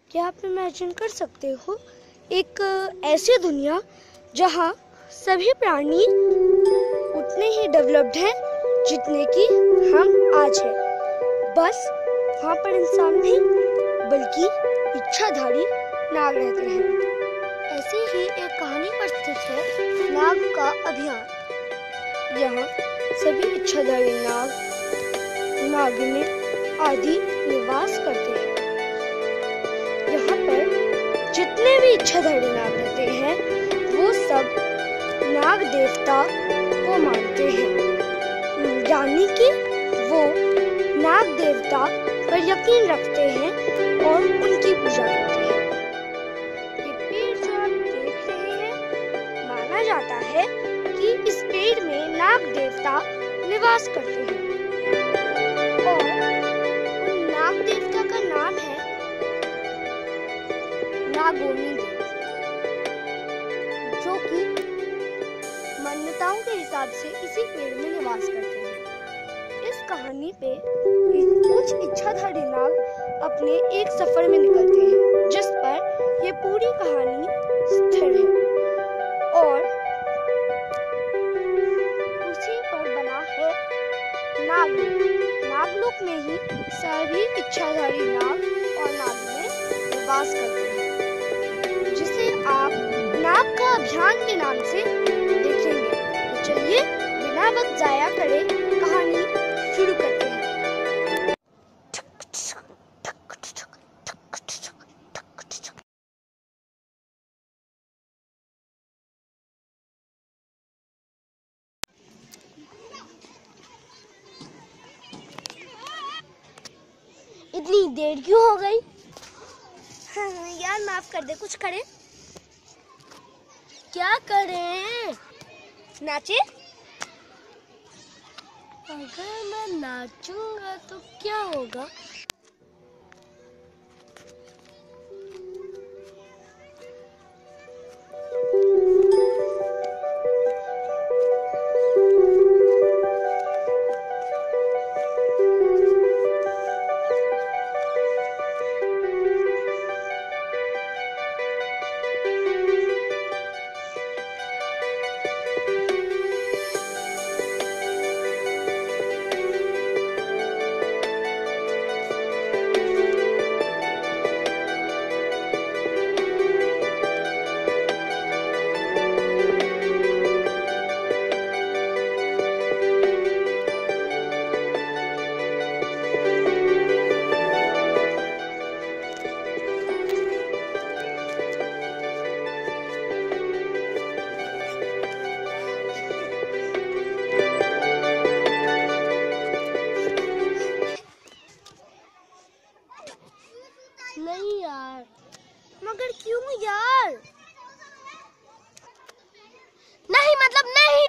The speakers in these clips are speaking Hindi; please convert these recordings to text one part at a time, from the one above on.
क्या आप इमेजिन कर सकते हो एक ऐसी दुनिया जहाँ सभी प्राणी उतने ही डेवलप्ड हैं जितने कि हम आज हैं। बस वहाँ पर इंसान नहीं बल्कि इच्छाधारी नाग रहते हैं। ऐसी ही एक कहानी पर स्थित है नाग का अभियान। यहाँ सभी इच्छाधारी नाग, नागिनें आदि निवास करते हैं। यहाँ पर जितने भी इच्छाधारी नाग रहते हैं वो सब नाग देवता को मानते हैं, यानी कि वो नाग देवता पर यकीन रखते हैं और उनकी पूजा करते हैं। ये पेड़ जो आप देख रहे हैं, माना जाता है कि इस पेड़ में नाग देवता निवास करते हैं और उन नाग देवता का नाम है नागोमी देव, जो कि मान्यताओं के हिसाब से इसी पेड़ में निवास करते हैं। इस कहानी पे कुछ इच्छाधारी नाग अपने एक सफर में निकलते हैं जिस पर ये पूरी कहानी स्थिर है और उसी पर बना है नागलोक। नागलोक में ही सभी इच्छाधारी नाग और नागिनें निवास करते हैं, जिसे आप नाग का अभियान के नाम से देखेंगे। तो चलिए बिना वक्त जाया करे कहानी शुरू करते हैं। इतनी देर क्यों हो गई? यार माफ कर दे, कुछ करें? क्या करें? नाचे? अगर मैं नाचूंगा तो क्या होगा? नहीं यार, मगर क्यों यार? नहीं मतलब नहीं।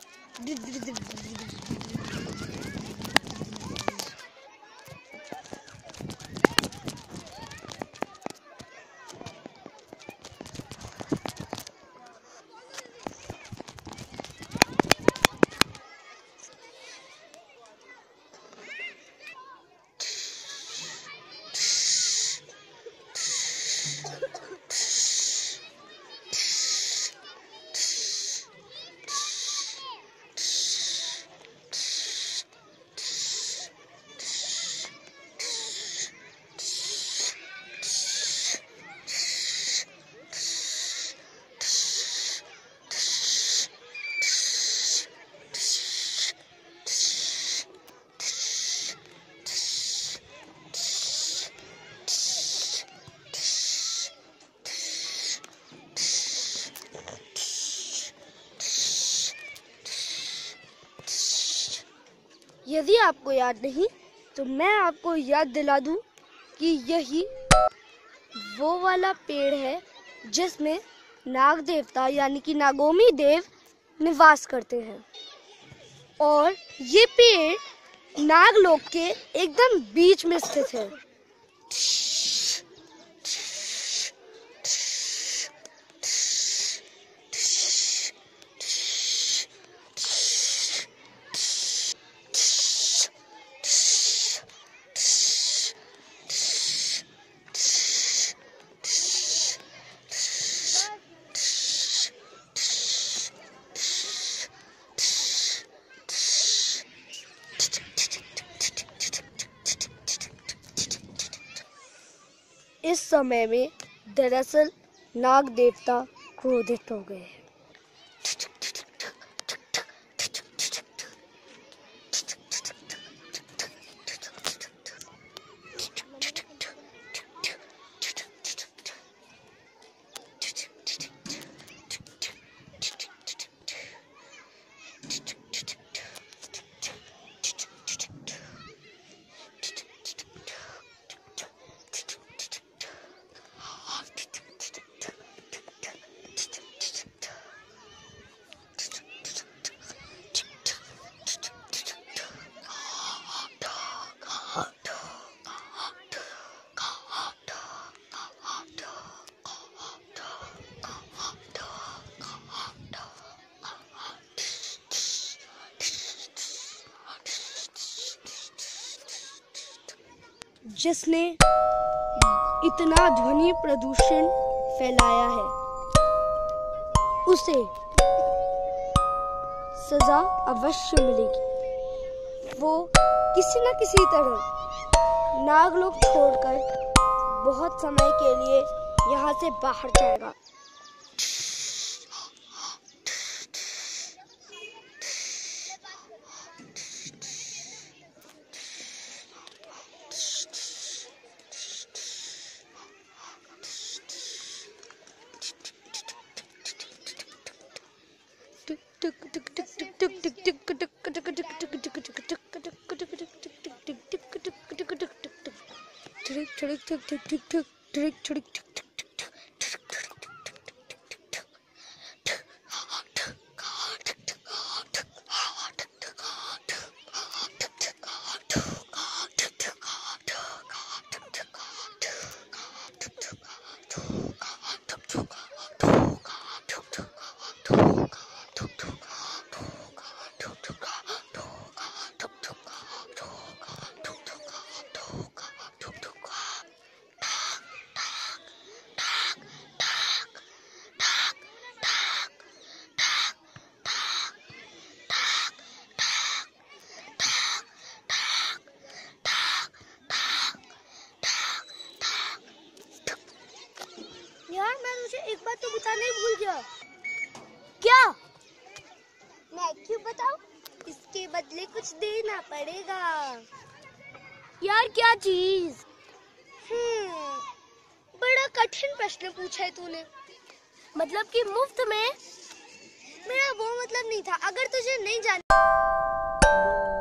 यदि आपको याद नहीं तो मैं आपको याद दिला दूं कि यही वो वाला पेड़ है जिसमें नाग देवता यानी कि नागोमी देव निवास करते हैं और ये पेड़ नागलोक के एकदम बीच में स्थित है। इस समय में दरअसल नाग देवता क्रोधित हो गए। जिसने इतना ध्वनि प्रदूषण फैलाया है उसे सजा अवश्य मिलेगी। वो किसी न किसी तरह नागलोक छोड़कर बहुत समय के लिए यहाँ से बाहर जाएगा। यार मैं तुझे एक बात तो बताना ही भूल गया। क्या? मैं क्यों बताऊं? इसके बदले कुछ देना पड़ेगा। यार क्या चीज? बड़ा कठिन प्रश्न पूछा है तूने। मतलब कि मुफ्त में? मेरा वो मतलब नहीं था। अगर तुझे नहीं जाना